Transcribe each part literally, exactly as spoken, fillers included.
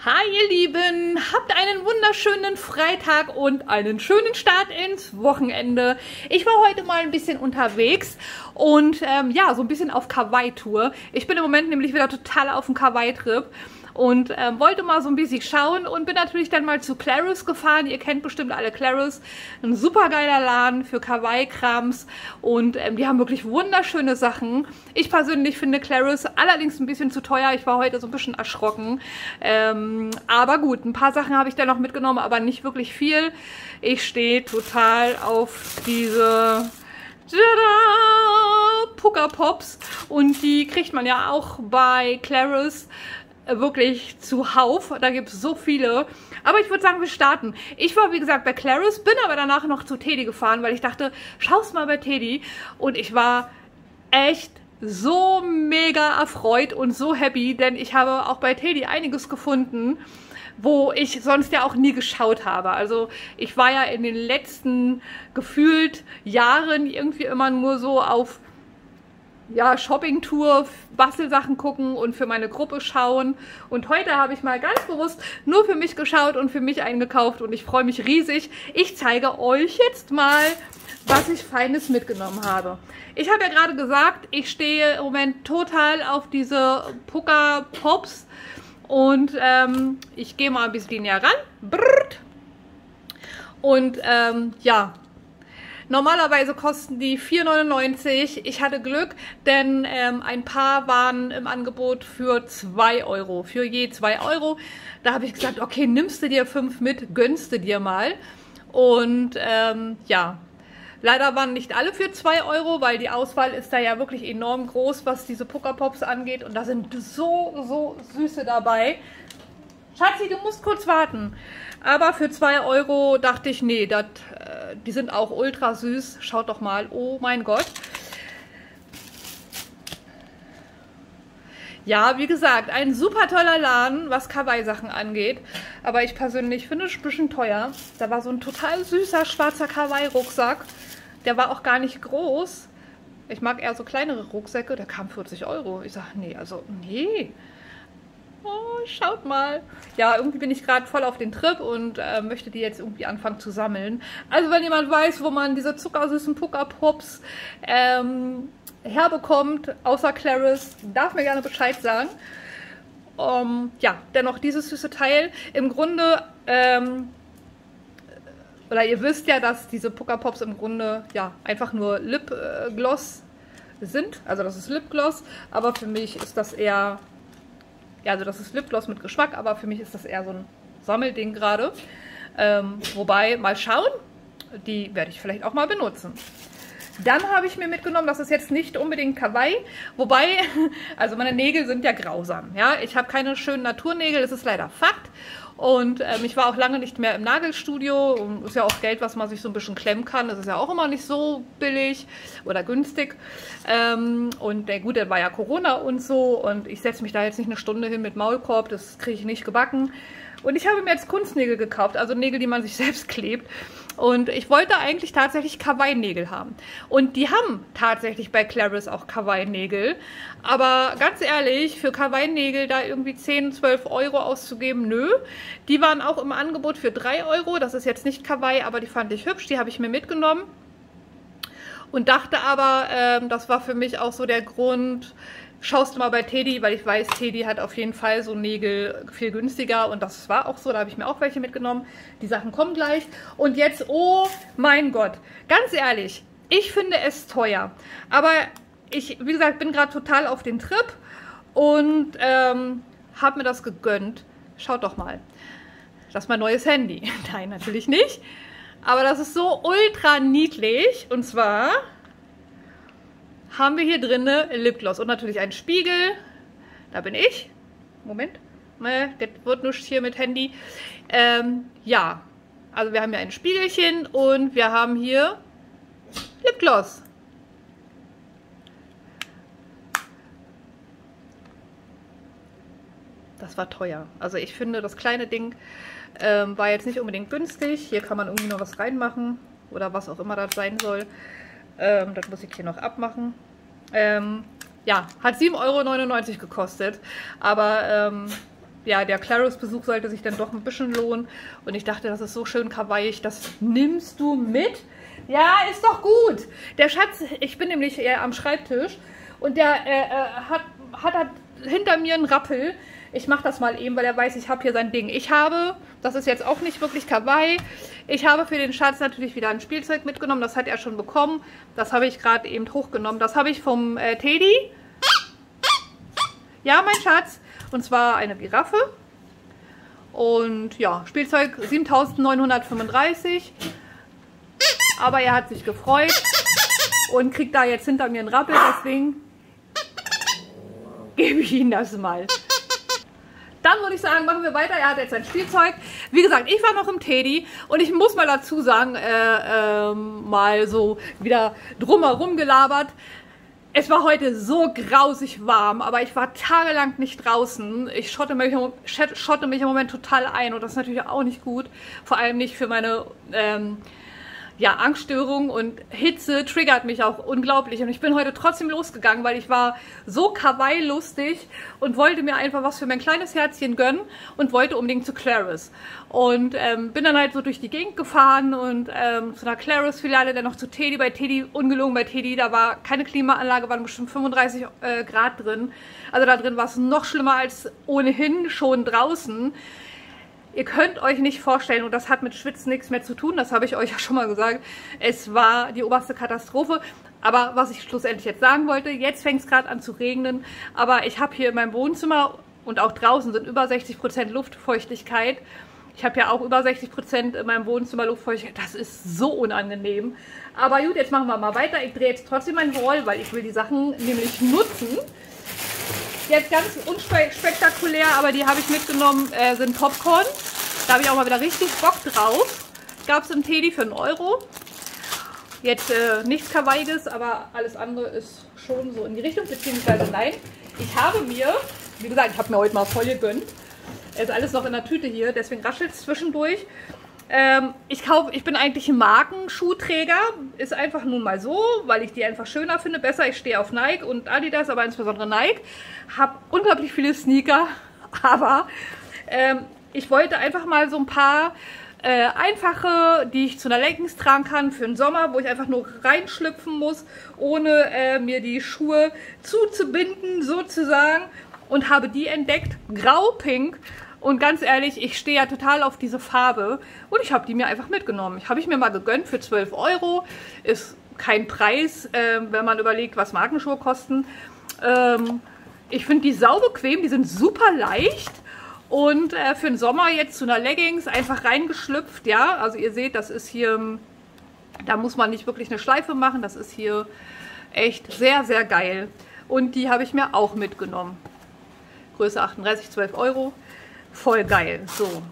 Hi ihr Lieben, habt einen wunderschönen Freitag und einen schönen Start ins Wochenende. Ich war heute mal ein bisschen unterwegs und ähm, ja, so ein bisschen auf Kawaii-Tour. Ich bin im Moment nämlich wieder total auf dem Kawaii-Trip und ähm, wollte mal so ein bisschen schauen und bin natürlich dann mal zu Clarus gefahren. Ihr kennt bestimmt alle Clarus, ein super geiler Laden für Kawaii-Krams und ähm, die haben wirklich wunderschöne Sachen. Ich persönlich finde Clarus allerdings ein bisschen zu teuer. Ich war heute so ein bisschen erschrocken, ähm, aber gut, ein paar Sachen habe ich dann noch mitgenommen, aber nicht wirklich viel. Ich stehe total auf diese Puka Pops und die kriegt man ja auch bei Clarus wirklich zuhauf. Da gibt es so viele. Aber ich würde sagen, wir starten. Ich war, wie gesagt, bei Clarus, bin aber danach noch zu Teddy gefahren, weil ich dachte, schau's mal bei Teddy. Und ich war echt so mega erfreut und so happy, denn ich habe auch bei Teddy einiges gefunden, wo ich sonst ja auch nie geschaut habe. Also ich war ja in den letzten gefühlt Jahren irgendwie immer nur so auf ja, Shopping-Tour, Bastelsachen gucken und für meine Gruppe schauen. Und heute habe ich mal ganz bewusst nur für mich geschaut und für mich eingekauft und ich freue mich riesig. Ich zeige euch jetzt mal, was ich Feines mitgenommen habe. Ich habe ja gerade gesagt, ich stehe im Moment total auf diese Puka Pops und ähm, ich gehe mal ein bisschen näher ran. Brrrt. Und ähm, ja, normalerweise kosten die vier neunundneunzig. Ich hatte Glück, denn ähm, ein paar waren im Angebot für zwei Euro. Für je zwei Euro. Da habe ich gesagt, okay, nimmst du dir fünf mit, gönnst du dir mal. Und ähm, ja, leider waren nicht alle für zwei Euro, weil die Auswahl ist da ja wirklich enorm groß, was diese Puka Pops angeht. Und da sind so, so süße dabei. Schatzi, du musst kurz warten. Aber für zwei Euro dachte ich, nee, dat, äh, die sind auch ultra süß. Schaut doch mal. Oh mein Gott. Ja, wie gesagt, ein super toller Laden, was Kawaii-Sachen angeht. Aber ich persönlich finde es ein bisschen teuer. Da war so ein total süßer schwarzer Kawaii-Rucksack. Der war auch gar nicht groß. Ich mag eher so kleinere Rucksäcke. Der kam vierzig Euro. Ich sage, nee, also, nee. Oh, schaut mal. Ja, irgendwie bin ich gerade voll auf den Trip und äh, möchte die jetzt irgendwie anfangen zu sammeln. Also wenn jemand weiß, wo man diese zuckersüßen Puka Pops ähm, herbekommt, außer Clarus, darf mir gerne Bescheid sagen. Um, ja, dennoch dieses süße Teil. Im Grunde, ähm, oder ihr wisst ja, dass diese Puka Pops im Grunde ja einfach nur Lipgloss sind. Also das ist Lipgloss, aber für mich ist das eher... Ja, also das ist Lipgloss mit Geschmack, aber für mich ist das eher so ein Sammelding gerade. Ähm, wobei, mal schauen, die werde ich vielleicht auch mal benutzen. Dann habe ich mir mitgenommen, das ist jetzt nicht unbedingt Kawaii, wobei, also meine Nägel sind ja grausam. Ja, ich habe keine schönen Naturnägel, das ist leider Fakt. Und ähm, ich war auch lange nicht mehr im Nagelstudio. Und ist ja auch Geld, was man sich so ein bisschen klemmen kann. Das ist ja auch immer nicht so billig oder günstig. Ähm, und der, gut, dann war ja Corona und so. Und ich setze mich da jetzt nicht eine Stunde hin mit Maulkorb. Das kriege ich nicht gebacken. Und ich habe mir jetzt Kunstnägel gekauft, also Nägel, die man sich selbst klebt. Und ich wollte eigentlich tatsächlich Kawaii-Nägel haben. Und die haben tatsächlich bei Clarus auch Kawaii-Nägel. Aber ganz ehrlich, für Kawaii-Nägel da irgendwie zehn, zwölf Euro auszugeben, nö. Die waren auch im Angebot für drei Euro. Das ist jetzt nicht Kawaii, aber die fand ich hübsch. Die habe ich mir mitgenommen. Und dachte aber, ähm, das war für mich auch so der Grund... Schaust du mal bei Teddy, weil ich weiß, Teddy hat auf jeden Fall so Nägel viel günstiger und das war auch so, da habe ich mir auch welche mitgenommen. Die Sachen kommen gleich. Und jetzt, oh mein Gott, ganz ehrlich, ich finde es teuer. Aber ich, wie gesagt, bin gerade total auf den Trip und ähm, habe mir das gegönnt. Schaut doch mal, das ist mein neues Handy. Nein, natürlich nicht. Aber das ist so ultra niedlich und zwar... haben wir hier drinne Lipgloss und natürlich einen Spiegel. Da bin ich. Moment. Das wird nicht hier mit Handy. Ähm, ja. Also wir haben hier ein Spiegelchen und wir haben hier Lipgloss. Das war teuer. Also ich finde, das kleine Ding ähm, war jetzt nicht unbedingt günstig. Hier kann man irgendwie noch was reinmachen. Oder was auch immer das sein soll. Ähm, das muss ich hier noch abmachen. Ähm, ja, hat sieben Euro neunundneunzig gekostet. Aber ähm, ja, der Claros-Besuch sollte sich dann doch ein bisschen lohnen. Und ich dachte, das ist so schön kawaiiig, das nimmst du mit? Ja, ist doch gut. Der Schatz, ich bin nämlich eher am Schreibtisch und der äh, hat, hat, hat hinter mir einen Rappel. Ich mache das mal eben, weil er weiß, ich habe hier sein Ding. Ich habe, das ist jetzt auch nicht wirklich kawaii, ich habe für den Schatz natürlich wieder ein Spielzeug mitgenommen. Das hat er schon bekommen. Das habe ich gerade eben hochgenommen. Das habe ich vom äh, Teddy. Ja, mein Schatz. Und zwar eine Giraffe. Und ja, Spielzeug siebentausendneunhundertfünfunddreißig. Aber er hat sich gefreut und kriegt da jetzt hinter mir einen Rappel. Deswegen gebe ich ihm das mal. Dann würde ich sagen, machen wir weiter. Er hat jetzt sein Spielzeug. Wie gesagt, ich war noch im Teddy und ich muss mal dazu sagen, äh, äh, mal so wieder drumherum gelabert. Es war heute so grausig warm, aber ich war tagelang nicht draußen. Ich schotte mich, schotte mich im Moment total ein und das ist natürlich auch nicht gut. Vor allem nicht für meine ähm, ja, Angststörung, und Hitze triggert mich auch unglaublich. Und ich bin heute trotzdem losgegangen, weil ich war so kawaii-lustig und wollte mir einfach was für mein kleines Herzchen gönnen und wollte unbedingt zu Claros. Und ähm, bin dann halt so durch die Gegend gefahren und ähm, zu einer Claros-Filiale, dann noch zu Teddy. Bei Teddy, ungelogen bei Teddy, da war keine Klimaanlage, waren bestimmt fünfunddreißig äh, Grad drin. Also da drin war es noch schlimmer als ohnehin schon draußen. Ihr könnt euch nicht vorstellen, und das hat mit Schwitzen nichts mehr zu tun, das habe ich euch ja schon mal gesagt, es war die oberste Katastrophe. Aber was ich schlussendlich jetzt sagen wollte, jetzt fängt es gerade an zu regnen, aber ich habe hier in meinem Wohnzimmer und auch draußen sind über sechzig Prozent Luftfeuchtigkeit. Ich habe ja auch über sechzig Prozent in meinem Wohnzimmer Luftfeuchtigkeit, das ist so unangenehm. Aber gut, jetzt machen wir mal weiter. Ich drehe jetzt trotzdem meinen Roll, weil ich will die Sachen nämlich nutzen. Jetzt ganz unspektakulär, aber die habe ich mitgenommen, äh, sind Popcorn. Da habe ich auch mal wieder richtig Bock drauf. Gab es im Teddy für einen Euro. Jetzt äh, nichts Kawaiiges, aber alles andere ist schon so in die Richtung, beziehungsweise nein. Ich habe mir, wie gesagt, ich habe mir heute mal voll gegönnt. Ist alles noch in der Tüte hier, deswegen raschelt es zwischendurch. Ähm, ich, kauf, ich bin eigentlich ein Markenschuhträger, ist einfach nun mal so, weil ich die einfach schöner finde, besser. Ich stehe auf Nike und Adidas, aber insbesondere Nike. Habe unglaublich viele Sneaker, aber ähm, ich wollte einfach mal so ein paar äh, einfache, die ich zu einer Leggings tragen kann für den Sommer, wo ich einfach nur reinschlüpfen muss, ohne äh, mir die Schuhe zuzubinden sozusagen, und habe die entdeckt, grau-pink. Und ganz ehrlich, ich stehe ja total auf diese Farbe und ich habe die mir einfach mitgenommen. Ich habe ich mir mal gegönnt für zwölf Euro. Ist kein Preis, äh, wenn man überlegt, was Markenschuhe kosten. Ähm, ich finde die sau bequem, die sind super leicht. Und äh, für den Sommer jetzt zu einer Leggings einfach reingeschlüpft. Ja, also ihr seht, das ist hier, da muss man nicht wirklich eine Schleife machen. Das ist hier echt sehr, sehr geil. Und die habe ich mir auch mitgenommen. Größe achtunddreißig, zwölf Euro. Voll geil. So.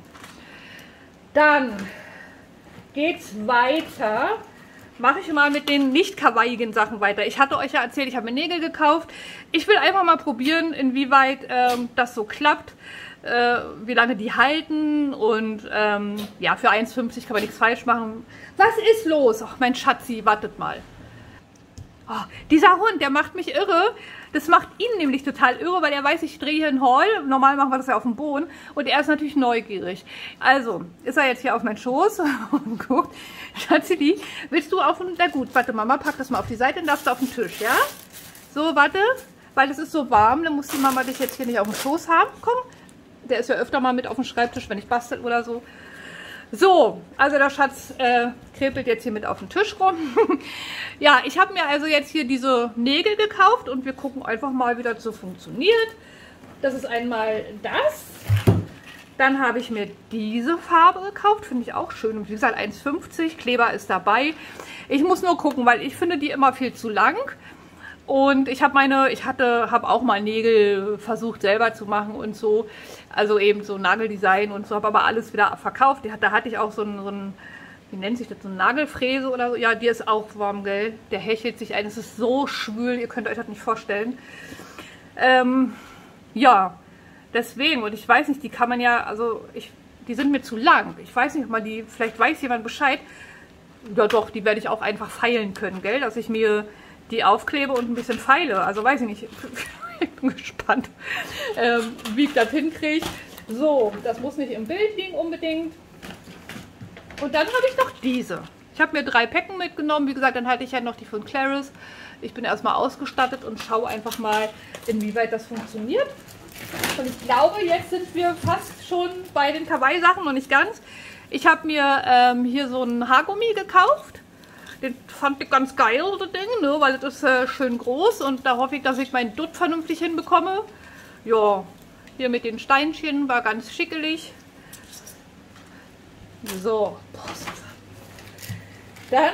Dann geht's weiter. Mache ich mal mit den nicht kawaiigen Sachen weiter. Ich hatte euch ja erzählt, ich habe mir Nägel gekauft. Ich will einfach mal probieren, inwieweit ähm, das so klappt. Äh, wie lange die halten. Und ähm, ja, für eins fünfzig kann man nichts falsch machen. Was ist los? Ach, mein Schatzi, wartet mal. Oh, dieser Hund, der macht mich irre. Das macht ihn nämlich total irre, weil er weiß, ich drehe hier einen Haul. Normal machen wir das ja auf dem Boden. Und er ist natürlich neugierig. Also, ist er jetzt hier auf meinen Schoß und guckt. Schatzi, willst du auf den... Na gut, warte, Mama, pack das mal auf die Seite und darfst du auf den Tisch, ja? So, warte, weil es ist so warm, dann muss die Mama dich jetzt hier nicht auf dem Schoß haben. Komm, der ist ja öfter mal mit auf dem Schreibtisch, wenn ich bastel oder so. So, also der Schatz äh, krepelt jetzt hier mit auf den Tisch rum. Ja, ich habe mir also jetzt hier diese Nägel gekauft und wir gucken einfach mal, wie das so funktioniert. Das ist einmal das. Dann habe ich mir diese Farbe gekauft, finde ich auch schön. Wie gesagt, eins fünfzig, Kleber ist dabei. Ich muss nur gucken, weil ich finde die immer viel zu lang. Und ich habe meine, ich hatte, habe auch mal Nägel versucht selber zu machen und so. Also eben so Nageldesign und so, habe aber alles wieder verkauft. Da hatte ich auch so einen, so einen, wie nennt sich das, so eine Nagelfräse oder so. Ja, die ist auch warm, gell? Der hechelt sich ein. Es ist so schwül, ihr könnt euch das nicht vorstellen. Ähm, ja, deswegen. Und ich weiß nicht, die kann man ja, also ich, die sind mir zu lang. Ich weiß nicht, ob man die, vielleicht weiß jemand Bescheid. Ja doch, die werde ich auch einfach feilen können, gell? Dass ich mir die aufklebe und ein bisschen feile. Also weiß ich nicht. Ich bin gespannt, ähm, wie ich das hinkriege. So, das muss nicht im Bild liegen unbedingt. Und dann habe ich noch diese. Ich habe mir drei Päcken mitgenommen. Wie gesagt, dann hatte ich ja noch die von Claris. Ich bin erstmal ausgestattet und schaue einfach mal, inwieweit das funktioniert. Und ich glaube, jetzt sind wir fast schon bei den Kawaii-Sachen, noch nicht ganz. Ich habe mir ähm, hier so ein Haargummi gekauft. Den fand ich ganz geil, das Ding, ne? Weil das ist äh, schön groß und da hoffe ich, dass ich meinen Dutt vernünftig hinbekomme. Ja, hier mit den Steinchen war ganz schickelig. So, Prost. Dann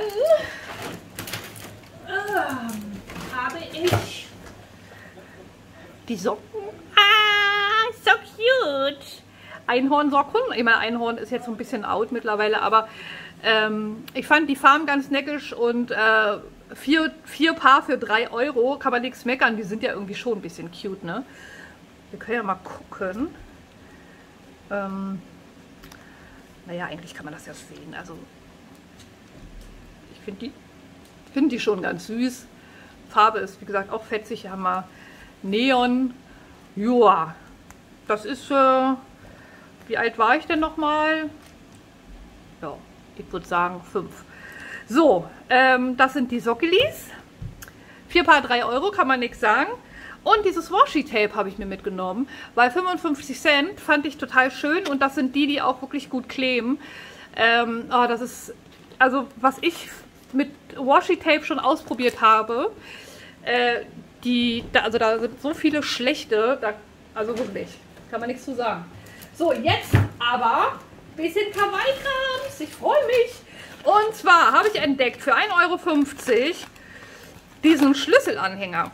ähm, habe ich die Socken. Ah, so cute. Einhornsocken. Ich meine, Einhorn ist jetzt so ein bisschen out mittlerweile, aber ähm, ich fand die Farben ganz neckisch und äh, vier, vier Paar für drei Euro kann man nichts meckern. Die sind ja irgendwie schon ein bisschen cute, ne? Wir können ja mal gucken. Ähm, naja, eigentlich kann man das ja sehen. Also ich finde die, find die schon ganz süß. Farbe ist, wie gesagt, auch fetzig. Hier haben wir Neon. Joa, das ist, äh, wie alt war ich denn nochmal? Ja, ich würde sagen fünf. So, ähm, das sind die Sockelis. Vier Paar drei Euro, kann man nichts sagen. Und dieses Washi-Tape habe ich mir mitgenommen, weil fünfundfünfzig Cent fand ich total schön und das sind die, die auch wirklich gut kleben. Ähm, oh, das ist, also was ich mit Washi-Tape schon ausprobiert habe, äh, die, da, also da sind so viele schlechte, da, also wirklich, kann man nichts zu sagen. So, jetzt aber ein bisschen Kawaii-Krams, ich freue mich. Und zwar habe ich entdeckt für ein Euro fünfzig diesen Schlüsselanhänger.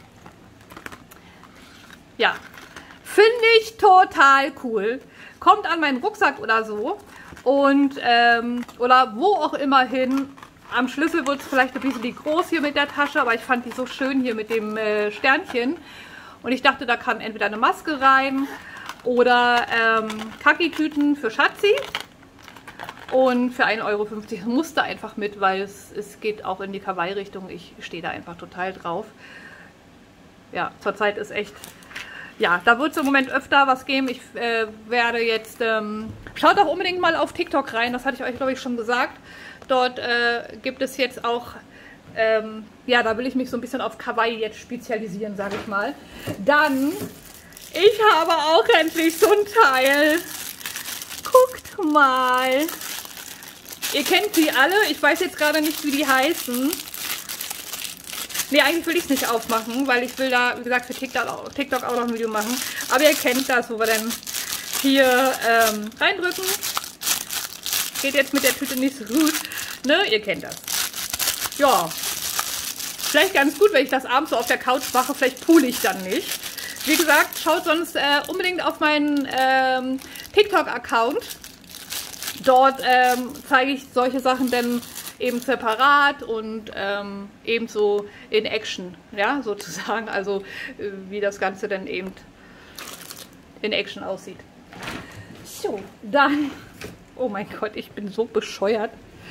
Ja, finde ich total cool. Kommt an meinen Rucksack oder so und ähm, oder wo auch immer hin. Am Schlüssel wird es vielleicht ein bisschen groß hier mit der Tasche, aber ich fand die so schön hier mit dem äh, Sternchen. Und ich dachte, da kann entweder eine Maske rein oder ähm, Kaki-Tüten für Schatzi. Und für ein Euro fünfzig musste einfach mit, weil es, es geht auch in die Kawaii-Richtung. Ich stehe da einfach total drauf. Ja, zurzeit ist echt... Ja, da wird es im Moment öfter was geben. Ich äh, werde jetzt... Ähm, schaut auch unbedingt mal auf TikTok rein. Das hatte ich euch, glaube ich, schon gesagt. Dort äh, gibt es jetzt auch... Ähm, ja, da will ich mich so ein bisschen auf Kawaii jetzt spezialisieren, sage ich mal. Dann... Ich habe auch endlich so ein Teil. Guckt mal. Ihr kennt die alle. Ich weiß jetzt gerade nicht, wie die heißen. Ne, eigentlich will ich es nicht aufmachen, weil ich will da, wie gesagt, für TikTok, TikTok auch noch ein Video machen. Aber ihr kennt das, wo wir dann hier ähm, reindrücken. Geht jetzt mit der Tüte nicht so gut. Ne, ihr kennt das. Ja. Vielleicht ganz gut, wenn ich das abends so auf der Couch mache. Vielleicht poole ich dann nicht. Wie gesagt, schaut sonst äh, unbedingt auf meinen ähm, TikTok-Account. Dort ähm, zeige ich solche Sachen dann eben separat und ähm, ebenso in Action, ja, sozusagen. Also äh, wie das Ganze dann eben in Action aussieht. So, dann, oh mein Gott, ich bin so bescheuert.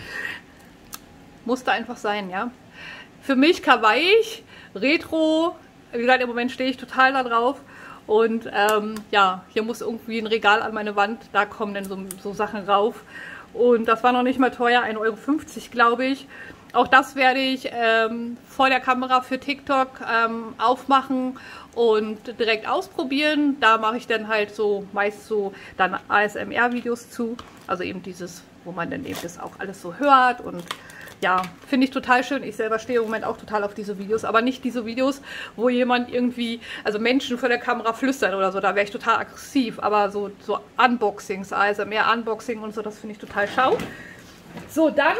Musste einfach sein, ja. Für mich Kawaii, Retro, wie gesagt, im Moment stehe ich total da drauf. Und ähm, ja, hier muss irgendwie ein Regal an meine Wand, da kommen dann so, so Sachen rauf. Und das war noch nicht mal teuer, ein Euro fünfzig, glaube ich. Auch das werde ich ähm, vor der Kamera für TikTok ähm, aufmachen und direkt ausprobieren. Da mache ich dann halt so meist so dann A S M R-Videos zu. Also eben dieses, wo man dann eben das auch alles so hört und ja, finde ich total schön. Ich selber stehe im Moment auch total auf diese Videos, aber nicht diese Videos, wo jemand irgendwie, also Menschen vor der Kamera flüstern oder so, da wäre ich total aggressiv, aber so, so Unboxings, also mehr Unboxing und so, das finde ich total schau. So, dann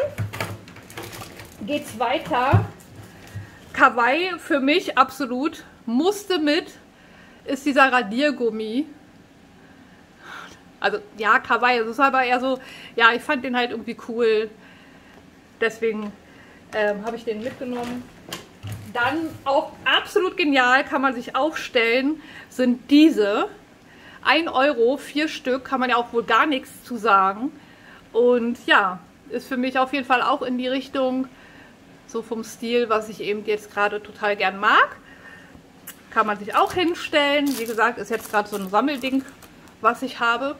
geht's weiter. Kawaii für mich absolut, musste mit, ist dieser Radiergummi. Also ja, Kawaii, das ist aber eher so, ja, ich fand den halt irgendwie cool. Deswegen ähm, habe ich den mitgenommen. Dann auch absolut genial, kann man sich aufstellen, sind diese. ein Euro, vier Stück, kann man ja auch wohl gar nichts zu sagen. Und ja, ist für mich auf jeden Fall auch in die Richtung, so vom Stil, was ich eben jetzt gerade total gern mag. Kann man sich auch hinstellen. Wie gesagt, ist jetzt gerade so ein Sammelding was ich habe.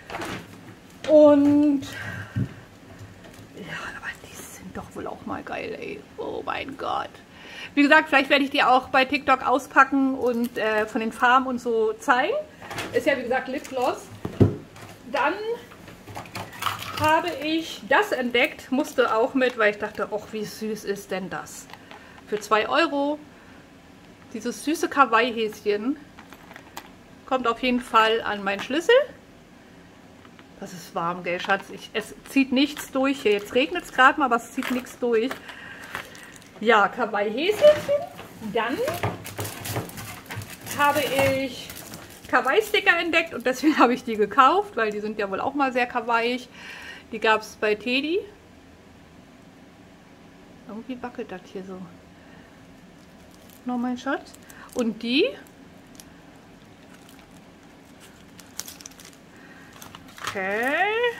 Und ja, aber die sind doch wohl auch mal geil, ey. Oh mein Gott. Wie gesagt, vielleicht werde ich die auch bei TikTok auspacken und äh, von den Farben und so zeigen. Ist ja wie gesagt Lipgloss. Dann habe ich das entdeckt, musste auch mit, weil ich dachte, ach, wie süß ist denn das? Für zwei Euro. Dieses süße Kawaii-Häschen kommt auf jeden Fall an meinen Schlüssel. Das ist warm, gell, Schatz? Ich, es zieht nichts durch hier. Jetzt regnet es gerade mal, aber es zieht nichts durch. Ja, Kawaii-Häschen. Dann habe ich Kawaii-Sticker entdeckt und deswegen habe ich die gekauft, weil die sind ja wohl auch mal sehr kawaiig. Die gab es bei Teddy. Irgendwie wackelt das hier so. Noch mein Schatz. Und die okay.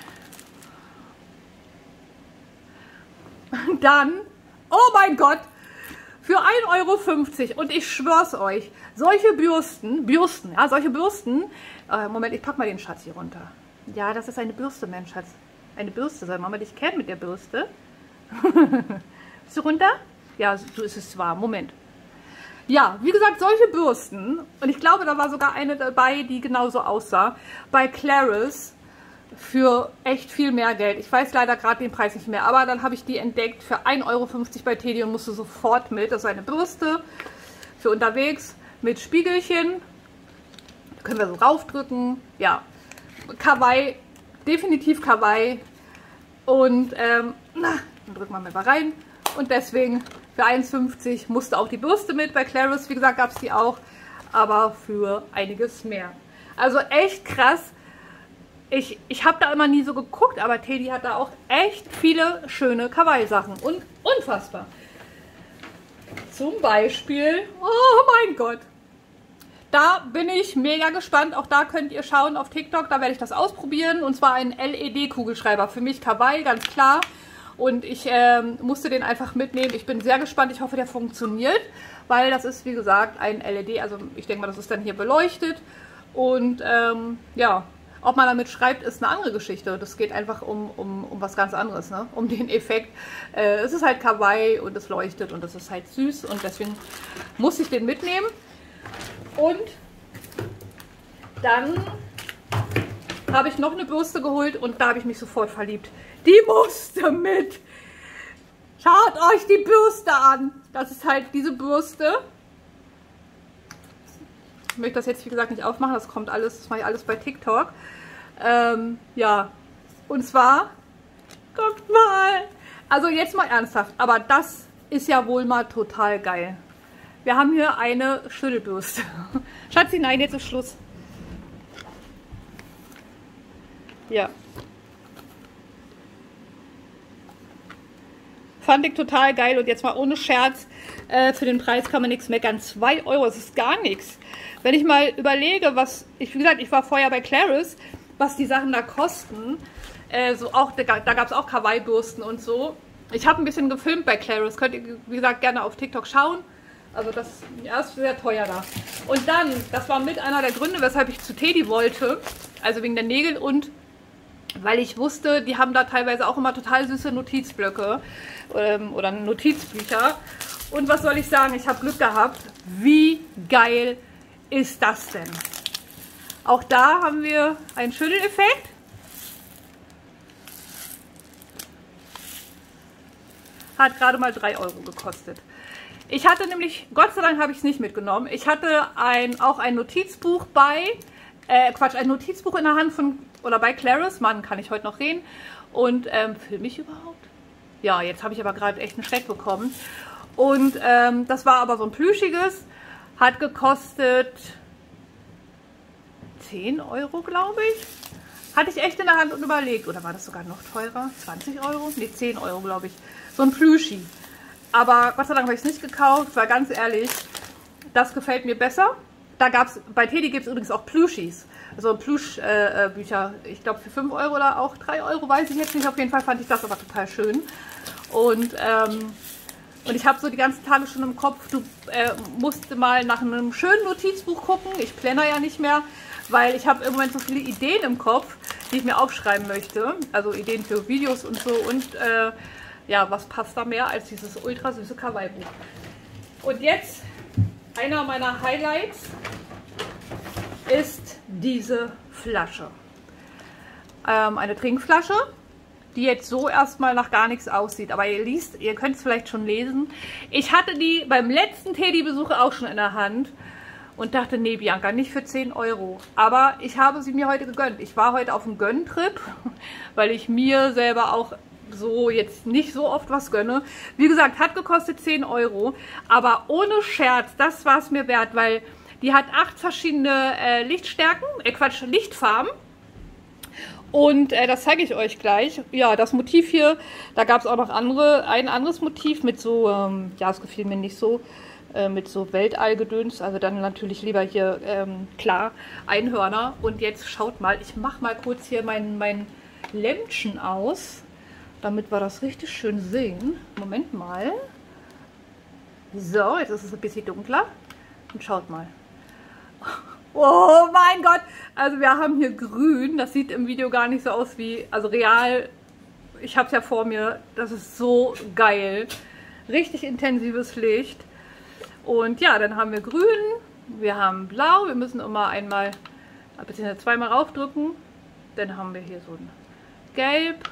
Dann, oh mein Gott, für ein Euro fünfzig. Und ich schwör's euch, solche Bürsten, Bürsten, ja, solche Bürsten, äh, Moment, ich pack mal den Schatz hier runter. Ja, das ist eine Bürste, mein Schatz. Eine Bürste, soll Mama dich kennen mit der Bürste? Bist du runter? Ja, so ist es zwar. Moment. Ja, wie gesagt, solche Bürsten. Und ich glaube, da war sogar eine dabei, die genauso aussah. Bei Claris für echt viel mehr Geld. Ich weiß leider gerade den Preis nicht mehr. Aber dann habe ich die entdeckt für ein Euro fünfzig bei Teddy und musste sofort mit. Das ist eine Bürste für unterwegs mit Spiegelchen. Da können wir so raufdrücken. Ja, Kawaii. Definitiv Kawaii. Und ähm, na, dann drücken wir mal rein. Und deswegen für eins fünfzig musste auch die Bürste mit. Bei Claris, wie gesagt, gab es die auch. Aber für einiges mehr. Also echt krass. Ich, ich habe da immer nie so geguckt, aber Teddy hat da auch echt viele schöne Kawaii-Sachen. Und unfassbar. Zum Beispiel, oh mein Gott. Da bin ich mega gespannt. Auch da könnt ihr schauen auf TikTok. Da werde ich das ausprobieren. Und zwar ein L E D-Kugelschreiber. Für mich Kawaii, ganz klar. Und ich ähm, musste den einfach mitnehmen. Ich bin sehr gespannt. Ich hoffe, der funktioniert. Weil das ist, wie gesagt, ein L E D. Also ich denke mal, das ist dann hier beleuchtet. Und ähm, ja, ob man damit schreibt, ist eine andere Geschichte. Das geht einfach um, um, um was ganz anderes, ne? Um den Effekt. Äh, es ist halt Kawaii und es leuchtet und es ist halt süß. Und deswegen muss ich den mitnehmen. Und dann habe ich noch eine Bürste geholt und da habe ich mich sofort verliebt. Die musste mit. Schaut euch die Bürste an. Das ist halt diese Bürste. Ich möchte das jetzt, wie gesagt, nicht aufmachen. Das kommt alles, das mache ich alles bei TikTok. Ähm, ja, und zwar, guckt mal. Also jetzt mal ernsthaft, aber das ist ja wohl mal total geil. Wir haben hier eine Schüttelbürste. Schatzi, nein, jetzt ist Schluss. Ja. Fand ich total geil. Und jetzt mal ohne Scherz, äh, für den Preis kann man nichts meckern. zwei Euro, das ist gar nichts. Wenn ich mal überlege, was, ich, wie gesagt, ich war vorher bei Claris, was die Sachen da kosten. Äh, so auch, da, da gab es auch Kawaii-Bürsten und so. Ich habe ein bisschen gefilmt bei Claris. Könnt ihr, wie gesagt, gerne auf TikTok schauen. Also das ja, ist sehr teuer da. Und dann, das war mit einer der Gründe, weshalb ich zu Teddy wollte. Also wegen der Nägel und weil ich wusste, die haben da teilweise auch immer total süße Notizblöcke ähm, oder Notizbücher. Und was soll ich sagen, ich habe Glück gehabt. Wie geil ist das denn? Auch da haben wir einen Schütteleffekt. Hat gerade mal drei Euro gekostet. Ich hatte nämlich, Gott sei Dank habe ich es nicht mitgenommen. Ich hatte ein, auch ein Notizbuch bei, äh, Quatsch, ein Notizbuch in der Hand von, oder bei Claris. Mann, kann ich heute noch reden. Und, ähm, filme ich überhaupt? Ja, jetzt habe ich aber gerade echt einen Schreck bekommen. Und, ähm, das war aber so ein plüschiges. Hat gekostet zehn Euro, glaube ich. Hatte ich echt in der Hand und überlegt. Oder war das sogar noch teurer? zwanzig Euro? Ne, zehn Euro, glaube ich. So ein Plüschi. Aber Gott sei Dank habe ich es nicht gekauft, weil ganz ehrlich, das gefällt mir besser. Da gab's, bei Teddy gibt es übrigens auch Plüschis, also Plüschbücher, äh, ich glaube für fünf Euro oder auch drei Euro, weiß ich jetzt nicht. Auf jeden Fall fand ich das aber total schön. Und, ähm, und ich habe so die ganzen Tage schon im Kopf, du äh, musst mal nach einem schönen Notizbuch gucken. Ich plänner ja nicht mehr, weil ich habe im Moment so viele Ideen im Kopf, die ich mir aufschreiben möchte. Also Ideen für Videos und so. Und äh, ja, was passt da mehr als dieses ultra süße Kawaii-Buch. Und jetzt, einer meiner Highlights ist diese Flasche. Ähm, eine Trinkflasche, die jetzt so erstmal nach gar nichts aussieht. Aber ihr liest, ihr könnt es vielleicht schon lesen. Ich hatte die beim letzten Teddy-Besuch auch schon in der Hand und dachte, nee, Bianca, nicht für zehn Euro. Aber ich habe sie mir heute gegönnt. Ich war heute auf einem Gönntrip, weil ich mir selber auch so jetzt nicht so oft was gönne. Wie gesagt, hat gekostet zehn Euro. Aber ohne Scherz, das war es mir wert, weil die hat acht verschiedene äh, Lichtstärken, äh Quatsch, Lichtfarben. Und äh, das zeige ich euch gleich. Ja, das Motiv hier, da gab es auch noch andere, ein anderes Motiv mit so, ähm, ja, es gefiel mir nicht so, äh, mit so Weltallgedöns. Also dann natürlich lieber hier, ähm, klar, Einhörner. Und jetzt schaut mal, ich mache mal kurz hier mein, mein Lämpchen aus, damit wir das richtig schön sehen. Moment mal. So, jetzt ist es ein bisschen dunkler. Und schaut mal. Oh mein Gott, also wir haben hier grün, das sieht im Video gar nicht so aus wie, also real, ich habe es ja vor mir, das ist so geil, richtig intensives Licht. Und ja, dann haben wir grün, wir haben blau, wir müssen immer einmal, beziehungsweise zweimal raufdrücken, dann haben wir hier so ein gelb,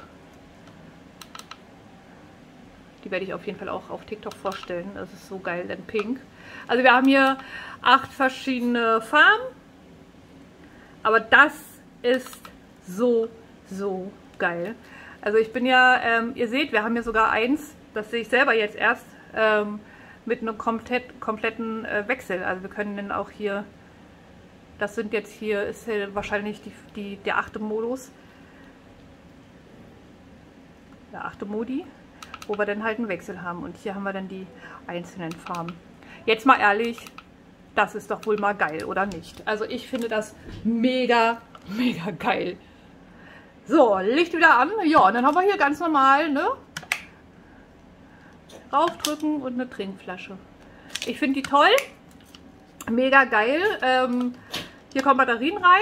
die werde ich auf jeden Fall auch auf TikTok vorstellen, das ist so geil, dann pink. Also wir haben hier acht verschiedene Farben, aber das ist so, so geil. Also ich bin ja, ähm, ihr seht, wir haben hier sogar eins, das sehe ich selber jetzt erst, ähm, mit einem komplett, kompletten äh, Wechsel. Also wir können dann auch hier, das sind jetzt hier, ist hier wahrscheinlich die, die, der achte Modus, der achte Modi, wo wir dann halt einen Wechsel haben. Und hier haben wir dann die einzelnen Farben. Jetzt mal ehrlich, das ist doch wohl mal geil, oder nicht? Also ich finde das mega, mega geil. So, Licht wieder an. Ja, und dann haben wir hier ganz normal, ne? Raufdrücken und eine Trinkflasche. Ich finde die toll. Mega geil. Ähm, hier kommen Batterien rein.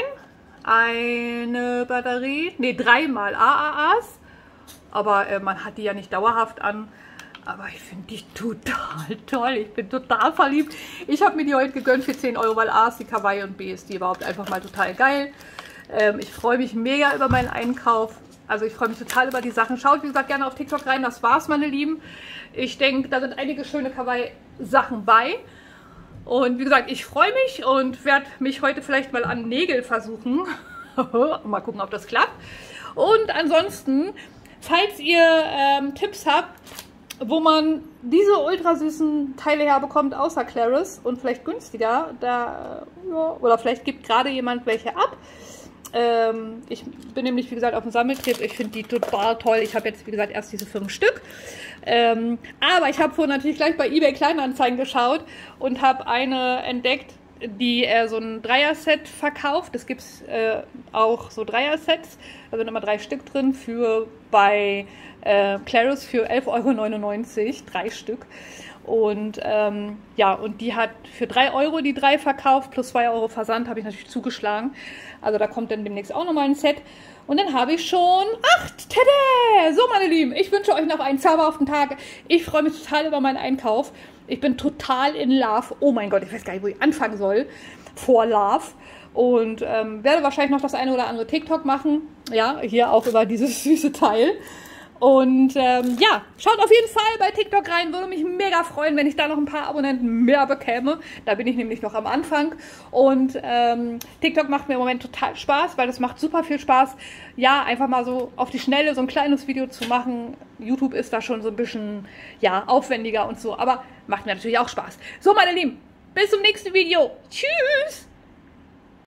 Eine Batterie, ne, dreimal A A As. Aber äh, man hat die ja nicht dauerhaft an. Aber ich finde die total toll. Ich bin total verliebt. Ich habe mir die heute gegönnt für zehn Euro, weil A ist die Kawaii und B ist die überhaupt einfach mal total geil. Ähm, ich freue mich mega über meinen Einkauf. Also ich freue mich total über die Sachen. Schaut, wie gesagt, gerne auf TikTok rein. Das war's, meine Lieben. Ich denke, da sind einige schöne Kawaii-Sachen bei. Und wie gesagt, ich freue mich und werde mich heute vielleicht mal an Nägel versuchen. Mal gucken, ob das klappt. Und ansonsten, falls ihr ähm, Tipps habt, wo man diese ultra süßen Teile herbekommt, außer Claris und vielleicht günstiger, da, ja, oder vielleicht gibt gerade jemand welche ab. Ähm, ich bin nämlich, wie gesagt, auf dem Sammeltrip. Ich finde die total toll. Ich habe jetzt, wie gesagt, erst diese fünf Stück. Ähm, aber ich habe vorhin natürlich gleich bei eBay Kleinanzeigen geschaut und habe eine entdeckt, die äh, so ein Dreier-Set verkauft. Es gibt äh, auch so Dreier-Sets. Da sind immer drei Stück drin für bei äh, Claris für elf Euro neunundneunzig. Drei Stück. Und ähm, ja, und die hat für drei Euro die drei verkauft, plus zwei Euro Versand, habe ich natürlich zugeschlagen. Also da kommt dann demnächst auch nochmal ein Set. Und dann habe ich schon acht. Tada! So, meine Lieben, ich wünsche euch noch einen zauberhaften Tag. Ich freue mich total über meinen Einkauf. Ich bin total in Love. Oh mein Gott, ich weiß gar nicht, wo ich anfangen soll. Vor Love. Und ähm, werde wahrscheinlich noch das eine oder andere TikTok machen. Ja, hier auch über dieses süße Teil. Und ähm, ja, schaut auf jeden Fall bei TikTok rein. Würde mich mega freuen, wenn ich da noch ein paar Abonnenten mehr bekäme. Da bin ich nämlich noch am Anfang. Und ähm, TikTok macht mir im Moment total Spaß, weil das macht super viel Spaß. Ja, einfach mal so auf die Schnelle so ein kleines Video zu machen. YouTube ist da schon so ein bisschen, ja, aufwendiger und so. Aber macht mir natürlich auch Spaß. So, meine Lieben, bis zum nächsten Video. Tschüss!